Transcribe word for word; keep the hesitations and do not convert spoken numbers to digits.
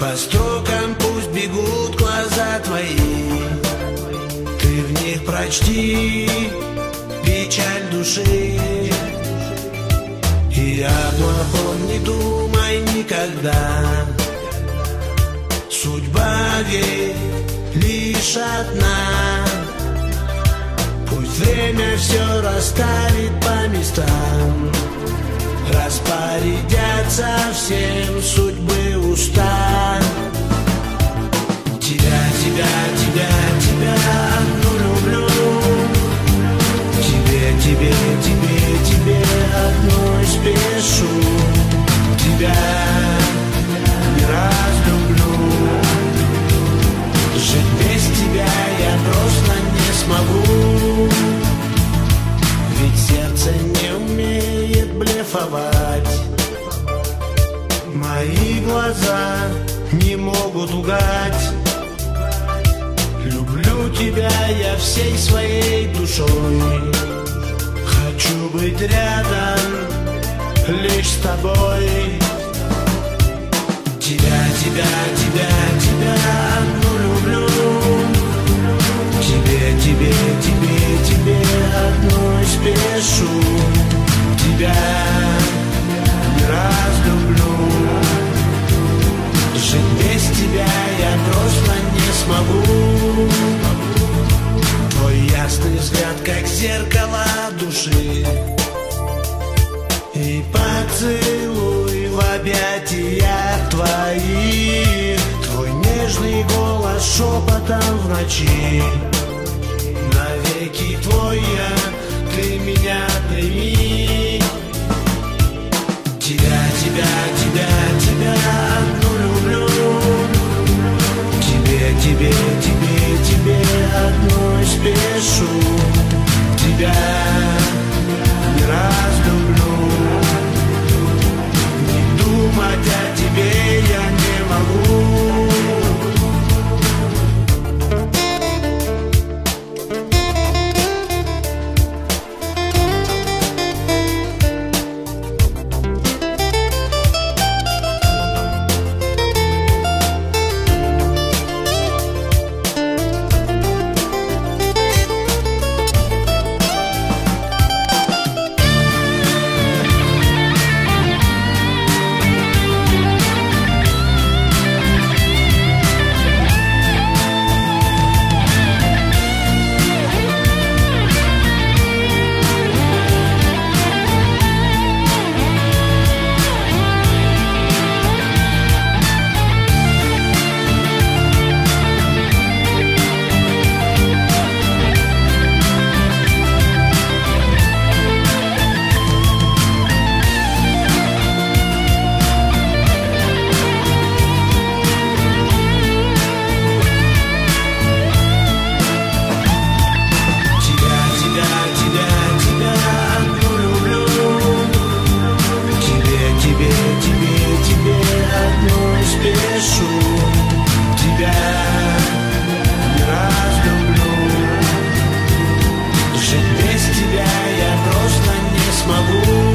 По строкам пусть бегут глаза твои, ты в них прочти печаль души. И о плохом не думай никогда, судьба ведь лишь одна. Пусть время все расставит по местам, распорядятся всем судьбы уста. Тебя, тебя, тебя, тебя одну люблю, тебе, тебе, тебе, тебе одной спешу. Тебя не раз люблю, жить без тебя я просто не смогу. Ведь сердце не умеет блефовать, мои глаза не могут лгать. Люблю тебя я всей своей душой, хочу быть рядом лишь с тобой. Тебя, тебя, тебя, тебя одну люблю, тебе, тебе, тебе, тебе одной спешу. Тебя не раз люблю, жить без тебя я просто не смогу. Твой ясный взгляд, как зеркало души, и поцелуй в объятиях твоих, твой нежный голос шепотом в ночи. Навеки твоя, ты меня прими. Тебя, тебя, тебя, тебя одну люблю, тебе, тебе, тебе, тебе одной спешу. Тебя не раз люблю, не думать о тебе я не могу. Жить без тебя я просто не смогу.